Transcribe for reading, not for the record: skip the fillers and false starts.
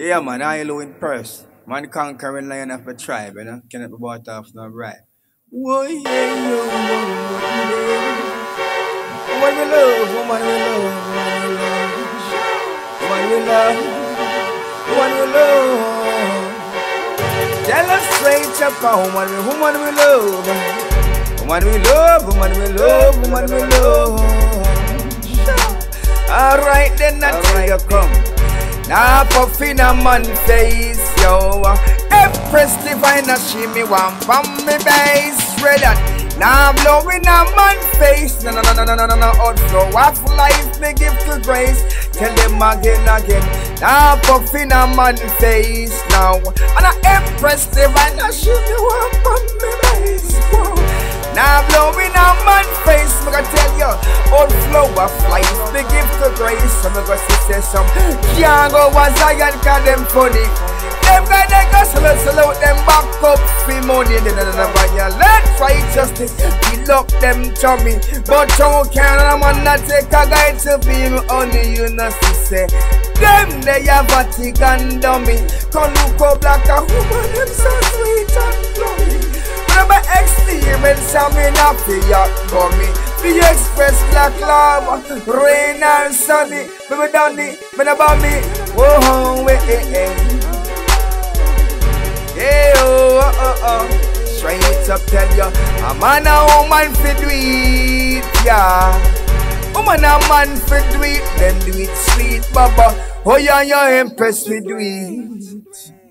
Yeah, man, I low in purse. Man, conquering lion of a tribe, you know. Cannot be bought off no right. Whoa, yeah, woman we love, woman we love, woman we love, woman we love. Tell us straight up, woman we love, woman we love, woman we love, woman we love. Alright then, that's where you come. Now puffin a man face, yo. Empress divine a she me one from me base. Ready? Now blowing a man face. No, outflow of life me give to grace. Tell them again. Now puffin a man face now. And a empress divine a she me one from me base. Now blowing a man face, me gonna tell you, old flow of life, me give to grace. So me gonna say some, can't go as Zion, cause them funny. Them guys they go salute them back up for money. They don't violate righteousness, we lock them tummy. But you can't a man not take a guy to be me only you know to say. Them they have Vatican dummy. Come look up like a woman, them so sweet and flowing. My experience I'm in a fiat for me. The express black lava, rain and sunny. Baby down the, me about me. Oh, yeah, oh. Straight up tell you, a man a woman fi do it, yeah. Woman a man fi do it, them do it sweet, baba. Oh yeah, you impressed fi do it.